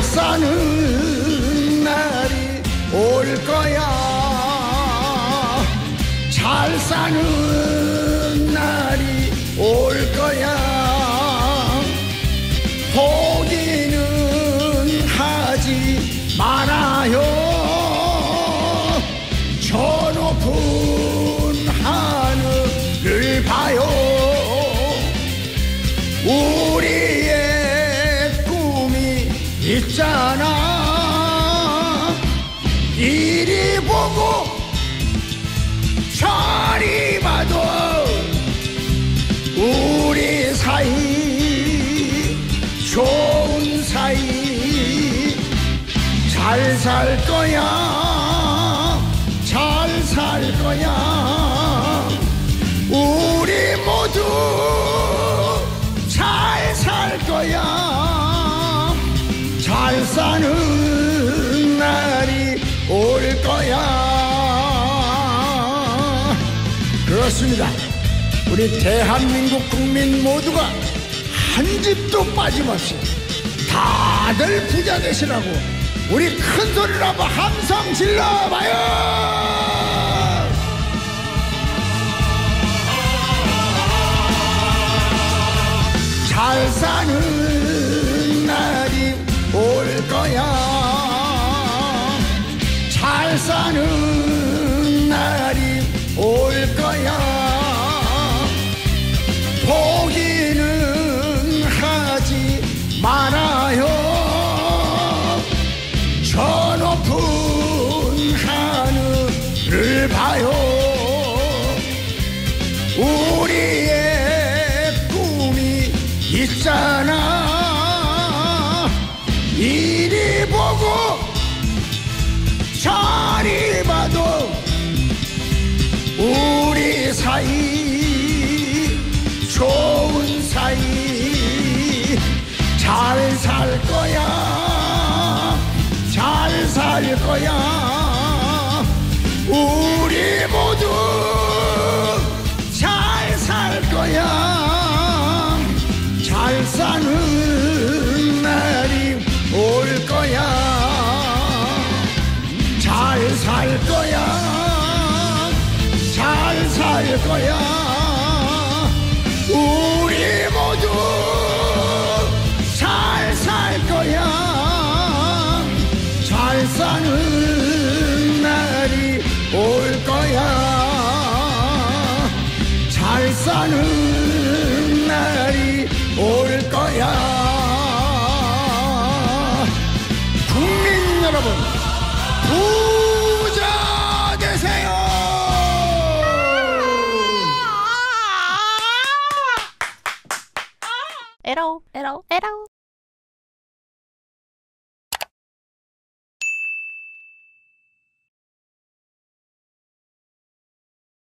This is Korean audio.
사는 날이 올 거야. 잘 사는 날이 올 거야. 포기는 하지 말아요. 저 높은 하늘을 봐요. 우리의 꿈이 있잖아. 이리 보고 저리 봐도 우리 사이 좋은 사이 잘 살 거야. 잘 살 거야. 우리 모두 잘 살 거야. 잘 사는 날이 올 거야. 그렇습니다. 우리 대한민국 국민 모두가 한 집도 빠짐없이 다들 부자 되시라고 우리 큰 소리로 한번 함성 질러봐요. 잘 사는 날이 올 거야. 잘 사는 날이 올 거야. 포기는 하지 말아요. 저 높은 하늘을 봐요. 우리의 꿈이 있잖아. 이리 보고 저리 봐도 우리 사이 좋은 사이 잘 살 거야. 잘 살 거야. 우리 모두 잘 살 거야. 잘 사는 날이 올 거야. 잘 살 거야. 잘 살 거야. 우리 모두 잘 살 거야. 잘 사는 날이 올 거야. 잘 사는 날이 올 거야. 국민 여러분, 부자 되세요. 에러 에러 에러.